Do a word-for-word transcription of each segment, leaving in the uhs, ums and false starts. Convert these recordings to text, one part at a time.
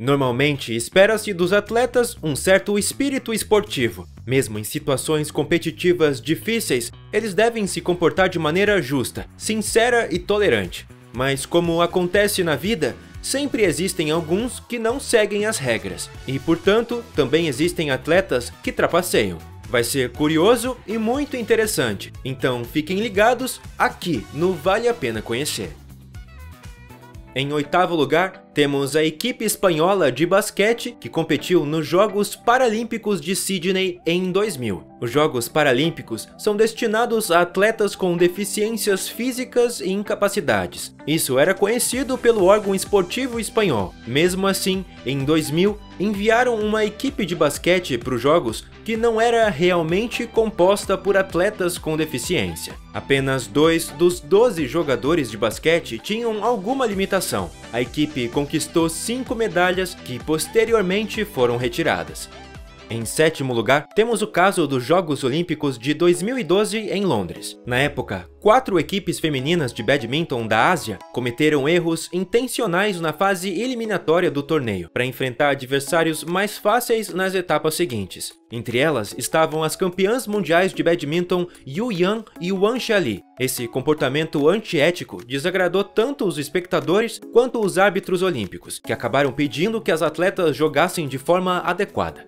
Normalmente, espera-se dos atletas um certo espírito esportivo. Mesmo em situações competitivas difíceis, eles devem se comportar de maneira justa, sincera e tolerante. Mas como acontece na vida, sempre existem alguns que não seguem as regras. E, portanto, também existem atletas que trapaceiam. Vai ser curioso e muito interessante, então fiquem ligados aqui no Vale a Pena Conhecer. Em oitavo lugar, temos a equipe espanhola de basquete que competiu nos Jogos Paralímpicos de Sydney em dois mil. Os Jogos Paralímpicos são destinados a atletas com deficiências físicas e incapacidades. Isso era conhecido pelo órgão esportivo espanhol. Mesmo assim, em dois mil, enviaram uma equipe de basquete para os Jogos que não era realmente composta por atletas com deficiência. Apenas dois dos doze jogadores de basquete tinham alguma limitação. A equipe conquistou cinco medalhas que posteriormente foram retiradas. Em sétimo lugar, temos o caso dos Jogos Olímpicos de dois mil e doze em Londres. Na época, quatro equipes femininas de badminton da Ásia cometeram erros intencionais na fase eliminatória do torneio, para enfrentar adversários mais fáceis nas etapas seguintes. Entre elas estavam as campeãs mundiais de badminton Yu Yang e Wang Xiali. Esse comportamento antiético desagradou tanto os espectadores quanto os árbitros olímpicos, que acabaram pedindo que as atletas jogassem de forma adequada.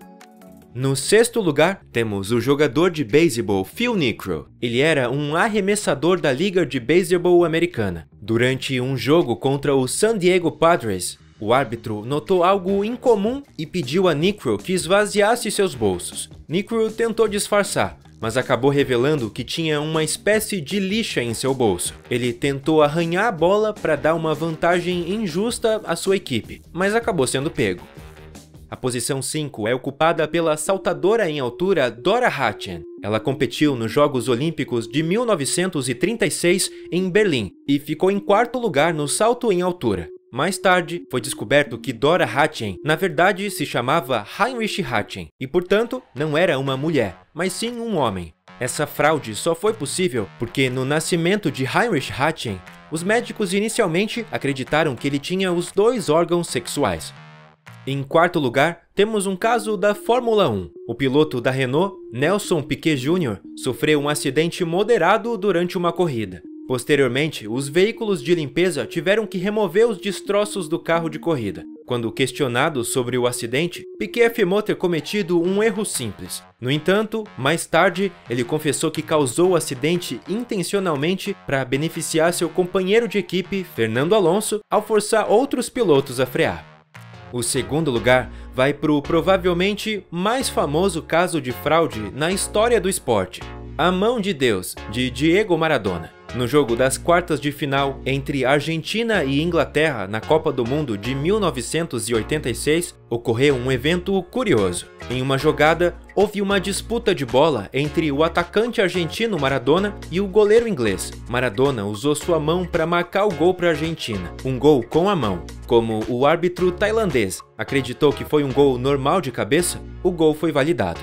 No sexto lugar, temos o jogador de beisebol Phil Niekro. Ele era um arremessador da Liga de Beisebol Americana. Durante um jogo contra o San Diego Padres, o árbitro notou algo incomum e pediu a Niekro que esvaziasse seus bolsos. Niekro tentou disfarçar, mas acabou revelando que tinha uma espécie de lixa em seu bolso. Ele tentou arranhar a bola para dar uma vantagem injusta à sua equipe, mas acabou sendo pego. A posição cinco é ocupada pela saltadora em altura Dora Hatchen. Ela competiu nos Jogos Olímpicos de mil novecentos e trinta e seis em Berlim e ficou em quarto lugar no salto em altura. Mais tarde, foi descoberto que Dora Hatchen, na verdade, se chamava Heinrich Hatchen e, portanto, não era uma mulher, mas sim um homem. Essa fraude só foi possível porque, no nascimento de Heinrich Hatchen, os médicos inicialmente acreditaram que ele tinha os dois órgãos sexuais. Em quarto lugar, temos um caso da Fórmula um. O piloto da Renault, Nelson Piquet Júnior, sofreu um acidente moderado durante uma corrida. Posteriormente, os veículos de limpeza tiveram que remover os destroços do carro de corrida. Quando questionado sobre o acidente, Piquet afirmou ter cometido um erro simples. No entanto, mais tarde, ele confessou que causou o acidente intencionalmente para beneficiar seu companheiro de equipe, Fernando Alonso, ao forçar outros pilotos a frear. O segundo lugar vai para o provavelmente mais famoso caso de fraude na história do esporte, a mão de Deus, de Diego Maradona. No jogo das quartas de final entre Argentina e Inglaterra na Copa do Mundo de mil novecentos e oitenta e seis, ocorreu um evento curioso. Em uma jogada, houve uma disputa de bola entre o atacante argentino Maradona e o goleiro inglês. Maradona usou sua mão para marcar o gol para a Argentina, um gol com a mão. Como o árbitro tailandês acreditou que foi um gol normal de cabeça, o gol foi validado.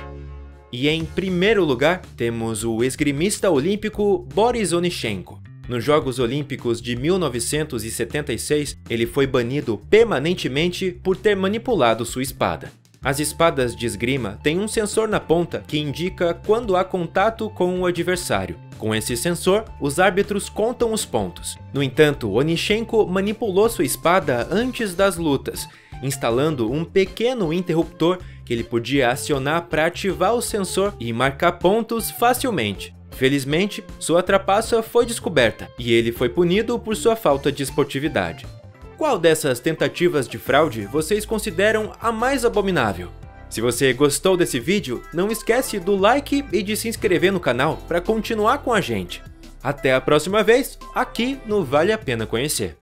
E em primeiro lugar, temos o esgrimista olímpico Boris Onichenko. Nos Jogos Olímpicos de mil novecentos e setenta e seis, ele foi banido permanentemente por ter manipulado sua espada. As espadas de esgrima têm um sensor na ponta que indica quando há contato com o adversário. Com esse sensor, os árbitros contam os pontos. No entanto, Onichenko manipulou sua espada antes das lutas, instalando um pequeno interruptor que ele podia acionar para ativar o sensor e marcar pontos facilmente. Felizmente, sua trapaça foi descoberta e ele foi punido por sua falta de esportividade. Qual dessas tentativas de fraude vocês consideram a mais abominável? Se você gostou desse vídeo, não esquece do like e de se inscrever no canal para continuar com a gente. Até a próxima vez, aqui no Vale a Pena Conhecer.